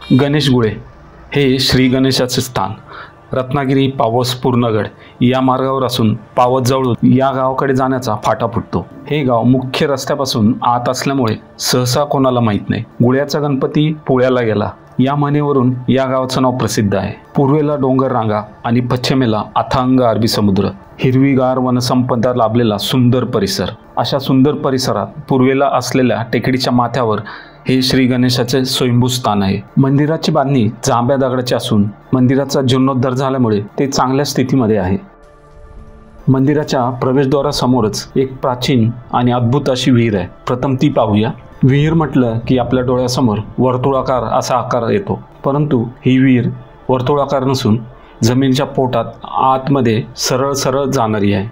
गणेश गुळे हे श्री गणेशाचे स्थान रत्नागिरी पावस पूर्णगड या मार्गावर असून पावसजवळून या गावाकडे जाण्याचा फाटा फुटतो। हे गाव मुख्य रस्त्यापासून आत असल्यामुळे सहसा कोणाला माहीत नाही। गुळ्याचा गणपती पुण्याला गेला या म्हणीवरून या गावाचं नाव प्रसिद्ध आहे। पूर्वेला डोंगर रांगा आणि पश्चिमेला अथांग अरबी समुद्र, हिरवीगार वनसंपदा लाभलेला सुंदर परिसर। अशा सुंदर परिसरात पूर्वेला असलेल्या टेकडीच्या माथ्यावर हे श्री गणेशाचे स्वयंभू स्थान आहे। मंदिराची बांधणी जांभ्या दगडाची असून मंदिराचा जीर्णोद्धार झाल्यामुळे ते चांगल्या स्थितीमध्ये आहे। मंदिराच्या प्रवेशद्वारासमोरच एक प्राचीन आणि अद्भुत अशी विहीर आहे। प्रथम ती पाहूया। विहीर म्हटलं की आपल्या डोळ्यासमोर वर्तुळाकार असा आकार येतो, परंतु ही विहीर वर्तुळाकार नसून जमिनीच्या पोटात आतमध्ये सरळ सरळ जाणारी आहे।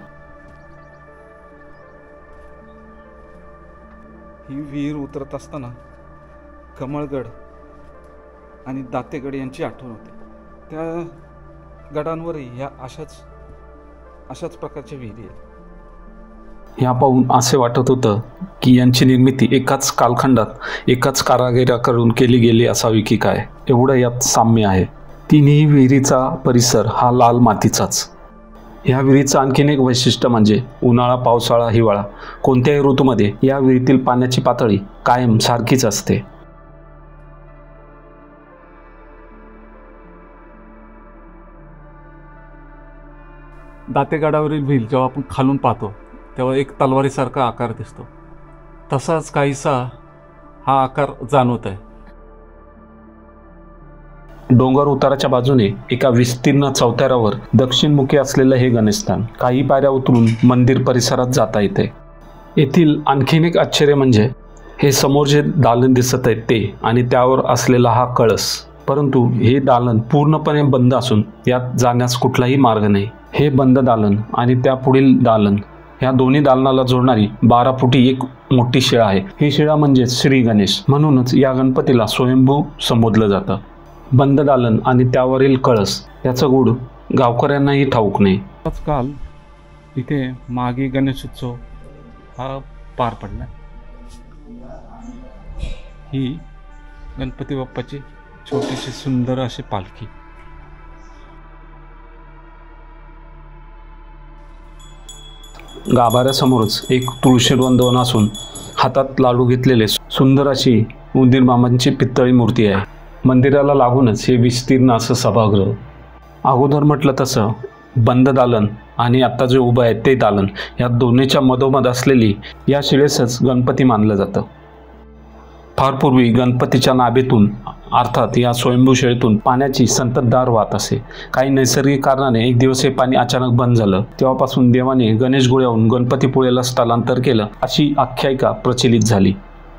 ही विहीर उतरत असताना कमळगड आणि दातेगड यांची आठवण होते। त्या गडांवरही ह्या अशाच प्रकारच्या विहिरी आहेत। ह्या पाहून असे वाटत होतं की यांची निर्मिती एकाच कालखंडात एकाच कारागिराकडून केली गेली असावी की काय, एवढं यात साम्य आहे। तिन्ही विहिरीचा परिसर हा लाल मातीचाच। ह्या विहिरीचं आणखीन एक वैशिष्ट्य म्हणजे उन्हाळा, पावसाळा, हिवाळा कोणत्याही ऋतूमध्ये या विहिरीतील पाण्याची पातळी कायम सारखीच असते। दातेगडावरील विहीर जेव्हा आपण खालून पाहतो तेव्हा एक तलवारीसारखा आकार दिसतो, तसाच काहीसा हा आकार जाणवत आहे। डोंगर उताराच्या बाजूने एका विस्तीर्ण चौथऱ्यावर दक्षिणमुखी असलेलं हे गणेशस्थान। काही पायऱ्या उतरून मंदिर परिसरात जाता येते। येथील आणखीन एक आश्चर्य म्हणजे हे समोर जे दालन दिसत आहे ते आणि त्यावर असलेला हा कळस, परंतु हे दालन पूर्णपणे बंद असून यात जाण्यास कुठलाही मार्ग नाही। हे बंद दालन आणि त्या पुढील दालन ह्या दोन्ही दालनाला जोडणारी 12 फुटी एक मोठी शिळा आहे। ही शिळा म्हणजे श्री गणेश, म्हणूनच या गणपतीला स्वयंभू संबोधलं जातं। बंद दालन आणि त्यावरील कळस याचं गूढ गावकऱ्यांनाही ठाऊक नाही। आजकाल इथे मागे गणेशोत्सव हा पार पडला। ही गणपती बाप्पाची छोटीशी सुंदर अशी पालखी। गाभाऱ्यासमोरच एक तुळशी वृंदावन असून हातात लाडू घेतलेले सुंदर अशी उंदीर मामांची पितळी मूर्ती आहे। मंदिराला लागूनच हे विस्तीर्ण असं सभागृह। अगोदर म्हटलं तसं बंद दालन आणि आता जे उभं आहे ते दालन या दोन्हीच्या मधोमध असलेली या शिळेसच गणपती मानलं जातं। फार पूर्वी गणपतीच्या नाभीतून अर्थात या स्वयंभू शिळेतून पाण्याची संततधार वाहत असे। काही नैसर्गिक कारणाने एक दिवस हे पाणी अचानक बंद झालं। तेव्हापासून देवाने गणेश गुळ्याहून गणपतीपुळेला स्थलांतर केलं अशी आख्यायिका प्रचलित झाली।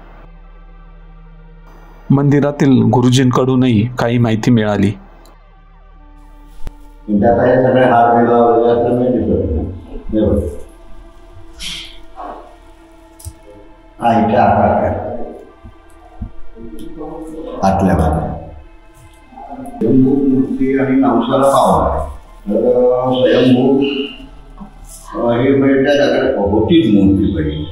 मंदिरातील गुरुजींकडूनही काही माहिती मिळाली। आतल्या स्वयंभू मूर्ती आणि नवसाला पाव स्वयंभू ही म्हणजे होतीच मूर्ती पहिली।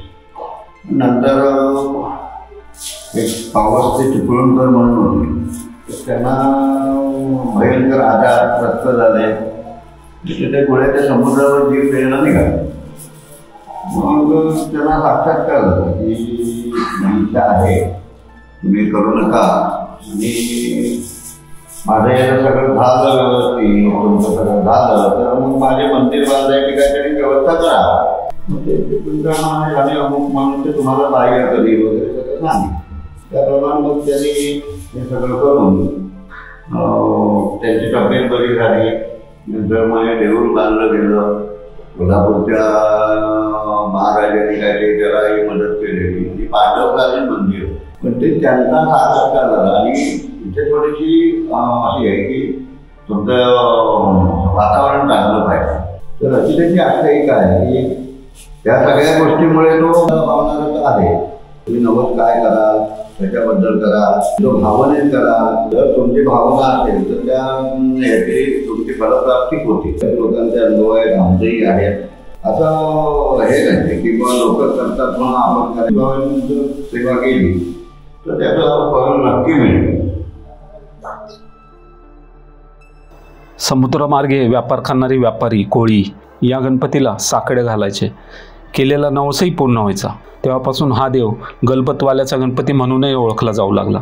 नंतर एक पावस ते चिपळूणकर म्हणून होते, त्यांना भयंकर आजार त्रस्त झाले। तिथे गोळ्याच्या समुद्रावर जीव प्रेरणा निघाली। मग त्यांना साक्षात्कार झाला की इच्छा आहे, तुम्ही करू नका आणि माझं याचं सगळं झालं व्यवस्थित, तुमचं सगळं झालं तर मग माझे मंदिर बांधायची काहीतरी व्यवस्था करा। मग ते तुमच्या आणि अमुक म्हणून ते तुम्हाला बाहेर कधी वगैरे सगळं नाही। त्याप्रमाणे मग त्यांनी हे सगळं करून त्यांची तब्येत बरी झाली। नंतर मग देऊळ बांधलं गेलं। कोल्हापूरच्या महाराजांनी काहीतरी त्यालाही मदत केलेली। ती पांडवकालीन मंदिर, पण ते त्यांचा साक्षात्कार झाला। आणि इथे थोडीशी अशी आहे की तुमचं वातावरण चांगलं पाहिजे, तर अशी त्याची आख्यायिका आहे की त्या सगळ्या गोष्टीमुळे तो पावणारच आहे। तुम्ही नवस काय कराल त्याच्याबद्दल करा, जो भावनेत करा। जर तुमची भावना असेल तर त्या ह्याची तुमची फलप्राप्ती होती। लोकांचे अनुभव आहेत, आमचेही आहेत। असं हे नाही की मग लोक करतात म्हणून आपण सेवा केली तर त्याचं फळ नक्की मिळेल। समुद्रमार्गे व्यापार करणारे व्यापारी कोळी या गणपतीला साकडे घालायचे. केलेला नवसही पूर्ण व्हायचा. तेव्हापासून हा देव गलबतवाल्याचा गणपती म्हणूनही ओळखला जाऊ लागला.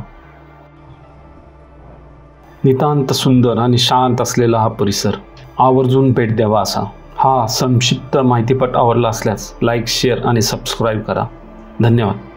नितांत सुंदर आणि शांत असलेला हा परिसर आवर्जून भेट द्यावा असा. हा संक्षिप्त माहितीपट आवडला असल्यास लाईक, शेअर आणि सबस्क्राईब करा. धन्यवाद.